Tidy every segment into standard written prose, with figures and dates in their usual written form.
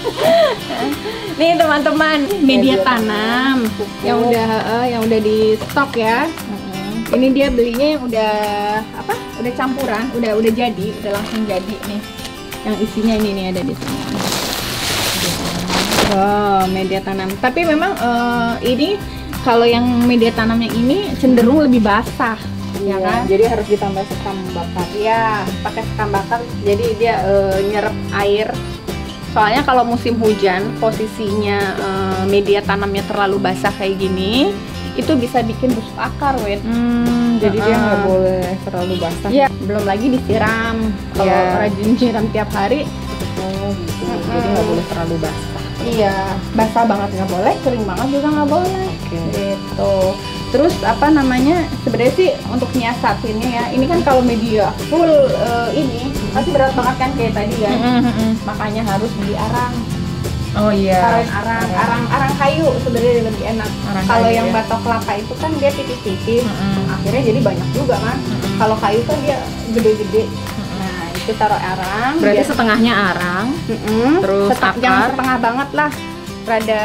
Nih teman-teman, media tanam yang udah di stok ya. Ini dia belinya yang udah apa? Udah campuran, udah jadi, udah langsung jadi nih. Yang isinya ini nih ada di sini. Oh, media tanam. Tapi memang ini kalau yang media tanam yang ini cenderung lebih basah. Iya, Ya kan? jadi harus ditambah sekam bakar. Iya, pakai sekam bakar. Jadi dia nyerap air. Soalnya kalau musim hujan, posisinya media tanamnya terlalu basah kayak gini, itu bisa bikin busuk akar, Win. Jadi dia nggak boleh terlalu basah. Iya, belum lagi disiram. Kalau Iya. rajin siram tiap hari, Oh gitu. Jadi nggak boleh terlalu basah. iya, basah banget nggak boleh, kering banget juga nggak boleh. Oke. Gitu. Terus apa namanya? Sebenarnya sih untuk nyiasatinnya ya. Ini kan kalau media full ini pasti berat banget kan kayak tadi kan. Makanya harus beli arang. Oh iya. Taruhin arang kayu sebenarnya lebih enak. Arang Kalau kayu yang ya. batok kelapa itu kan dia tipis-tipis. Akhirnya jadi banyak juga kan. Kalau kayu kan dia gede-gede. Nah, itu taruh arang. Berarti biar- setengahnya arang, terus jangan akar. setengah banget lah. Rada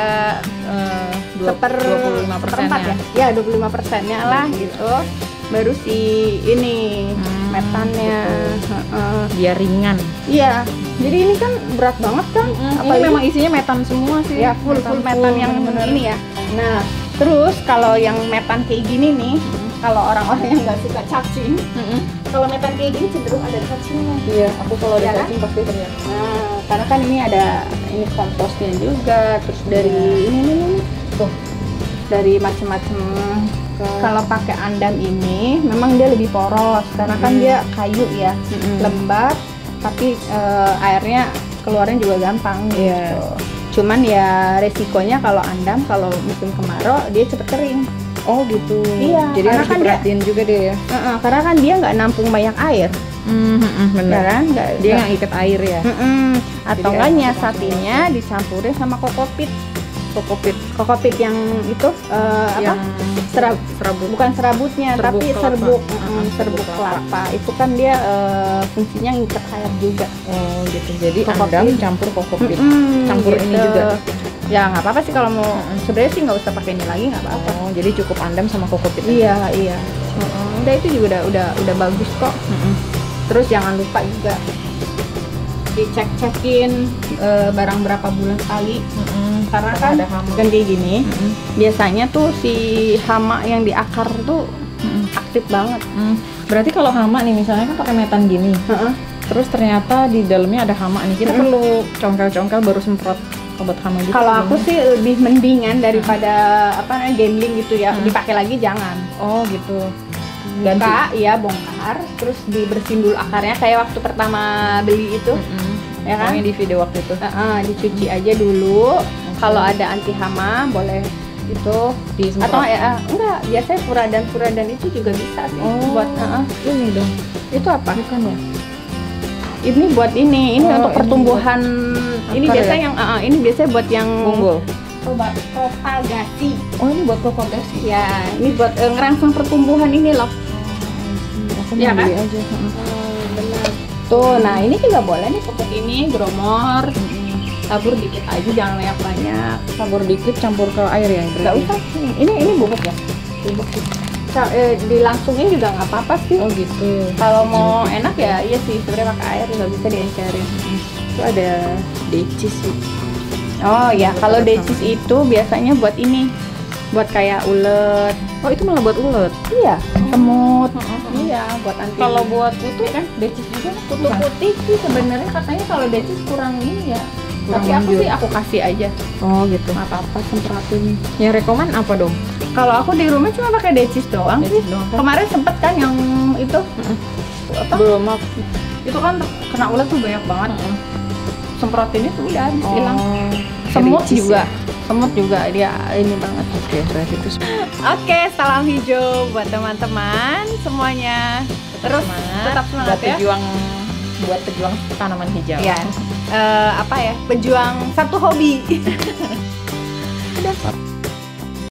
25% seperempat ya. Ya, 25%-nya lah gitu. Baru si ini metannya. Heeh. Biar ringan. Iya. Jadi ini kan berat banget kan. Ini memang isinya metan semua sih. ya full metan yang bener-bener. ini ya. Nah, terus kalau yang metan kayak gini nih, kalau orang-orang yang nggak suka cacing, kalau metan kayak gini cenderung ada cacingnya. Iya, aku kalau Iya ada kan? cacing pasti teriak. Nah, karena kan ini ada ini komposnya juga, terus dari ini tuh dari macam-macam. Kalau pakai andam ini, memang dia lebih poros karena kan dia kayu ya, lembab, tapi airnya keluarnya juga gampang gitu. Iya. Cuman ya resikonya kalau andam kalau musim kemarau dia cepet kering. Oh gitu. Iya, Jadi karena harus kan diperhatiin juga deh ya. Karena kan dia nggak nampung banyak air, ya Bener. kan? Dia nggak ikat air ya. Atau Jadi enggak air nyiasatinya dicampurin sama kokopit yang itu Yang serabut. bukan serabutnya Serbuk tapi kelapa. serbuk Serbuk kelapa itu kan dia fungsinya ngikat air juga. Oh gitu. Jadi Kokopit. andam campur kokopit. Campur ini Gitu. juga. Ya nggak apa-apa sih kalau mau sebenarnya sih nggak usah pakai ini lagi nggak apa-apa. Oh, jadi cukup andam sama kokopit. Iya. Udah itu juga udah bagus kok. Terus jangan lupa juga dicek-cekin barang berapa bulan sekali. Karena kan ada hama. kan kayak gini, biasanya tuh si hama yang di akar tuh aktif banget. Berarti kalau hama nih misalnya kan pakai metan gini. Terus ternyata di dalamnya ada hama nih. Kita perlu congkel-congkel baru semprot obat hama gitu. Kalau aku sih lebih mendingan daripada apa namanya gambling gitu ya, dipakai lagi jangan. Oh gitu. Buka, iya bongkar, terus dibersihin dulu akarnya kayak waktu pertama beli itu, ya kan? Yang di video waktu itu. Dicuci aja dulu. Kalau ada anti hama boleh itu Disemprot. atau ya enggak, biasanya furadan itu juga bisa sih buat Ini dong. itu apa? Bukan ya? Ini buat ini Oh, untuk ini pertumbuhan ini akar biasanya ya? yang ini biasanya buat yang Unggul. propagasi. Oh ini buat propagasi. Ya, ini buat ngerangsang pertumbuhan ini loh. Aku Iya mau kan? beli aja. Benar. Tuh, nah ini juga boleh nih pupuk ini gromor. Tabur dikit aja, jangan banyak. Tabur dikit campur ke air ya. Nggak usah. Ini bubuk ya. Bubuk. Dilangsungin juga nggak apa-apa sih. Oh gitu. Kalau mau enak ya, iya sih sebenarnya pakai air nggak bisa diencerin. Itu ada decis sih. Oh ya, kalau Buat decis itu biasanya buat ini, buat kayak ulet. Oh itu malah buat ulet. Iya, semut. Iya, buat anti. Kalau buat kutu kan decis juga. kutu putih sih sebenarnya katanya kalau decis kurang ini ya. Kurang Tapi aku manjur. sih aku kasih aja. Oh gitu. Nggak apa-apa semprotin. Yang rekomen apa dong? Kalau aku di rumah cuma pakai decis doang sih. Decis doang kan? Kemarin sempet kan yang itu apa? Belum aku. Itu kan kena ulat tuh banyak banget. Semprotin itu udah habis hilang. Oh. Semut decis juga. ya? Semut juga dia ini banget. Oke, berarti itu Oke, salam hijau buat teman-teman semuanya. Terus tetap semangat ya. Buat pejuang tanaman hijau. Ya, apa ya? Pejuang satu hobi. Udah.